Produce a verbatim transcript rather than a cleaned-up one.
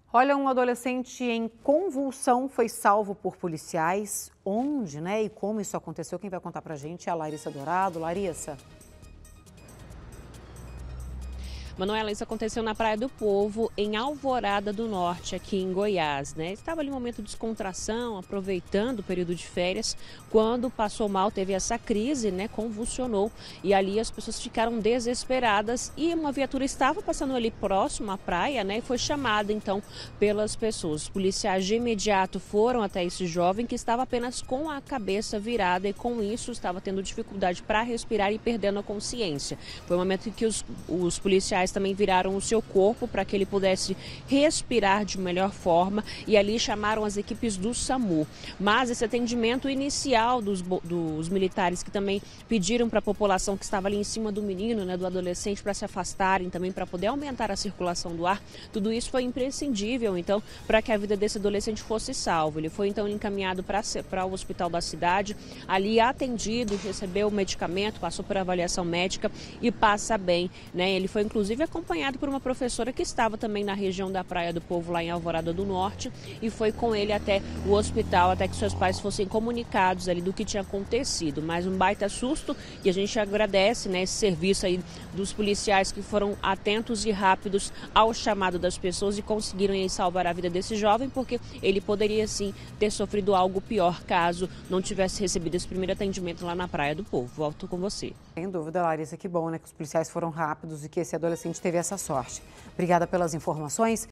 Olha, um adolescente em convulsão foi salvo por policiais. Onde, né? E como isso aconteceu? Quem vai contar pra gente é a Larissa Dourado. Larissa. Manuela, isso aconteceu na Praia do Povo, em Alvorada do Norte, aqui em Goiás, né? Estava ali um momento de descontração, aproveitando o período de férias, quando passou mal, teve essa crise, né? Convulsionou e ali as pessoas ficaram desesperadas e uma viatura estava passando ali próximo à praia, né? E foi chamada então pelas pessoas. Os policiais de imediato foram até esse jovem que estava apenas com a cabeça virada e com isso estava tendo dificuldade para respirar e perdendo a consciência. Foi o momento em que os, os policiais também viraram o seu corpo para que ele pudesse respirar de melhor forma e ali chamaram as equipes do SAMU. Mas esse atendimento inicial dos, dos militares que também pediram para a população que estava ali em cima do menino, né, do adolescente, para se afastarem também para poder aumentar a circulação do ar, tudo isso foi imprescindível então para que a vida desse adolescente fosse salvo. Ele foi então encaminhado para o hospital da cidade, ali atendido, recebeu o medicamento, passou por avaliação médica e passa bem, né? Ele foi inclusive acompanhado por uma professora que estava também na região da Praia do Povo, lá em Alvorada do Norte, e foi com ele até o hospital, até que seus pais fossem comunicados ali do que tinha acontecido. Mas um baita susto e a gente agradece, né, esse serviço aí dos policiais que foram atentos e rápidos ao chamado das pessoas e conseguiram aí salvar a vida desse jovem, porque ele poderia sim ter sofrido algo pior caso não tivesse recebido esse primeiro atendimento lá na Praia do Povo. Volto com você. Sem dúvida, Larissa, que bom, né, que os policiais foram rápidos e que esse adolescente teve essa sorte. Obrigada pelas informações.